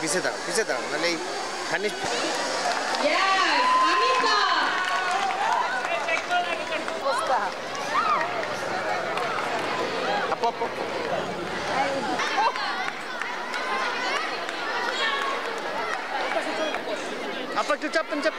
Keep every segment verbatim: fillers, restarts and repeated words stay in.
পিছে দাও পিছে দাও মানে খানি Yes, Anita. আপু আপু আপু একটু চাপেন চাপ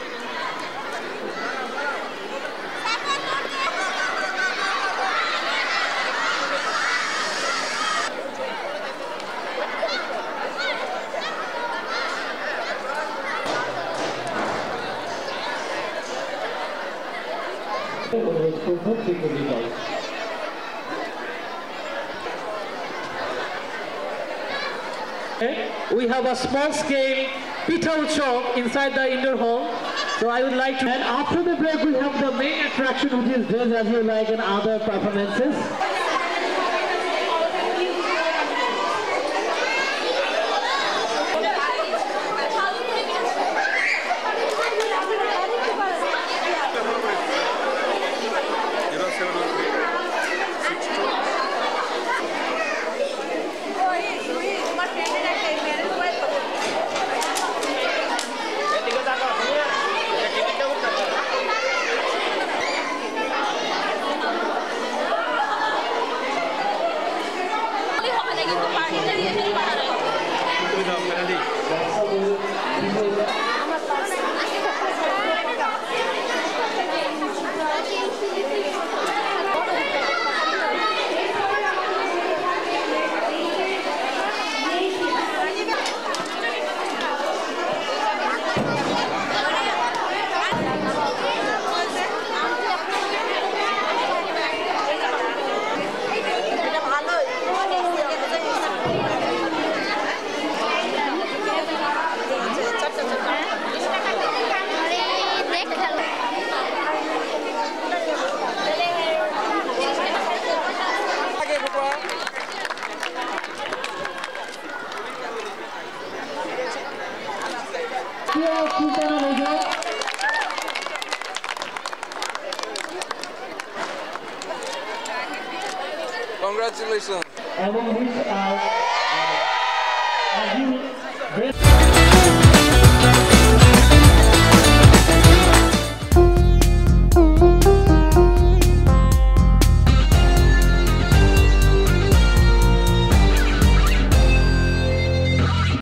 We have a small scale Pitha Utsav inside the indoor hall. So I would like to, and after the break we have the main attraction, which is Dress As You Like and other performances. Congratulations. Among these are, uh,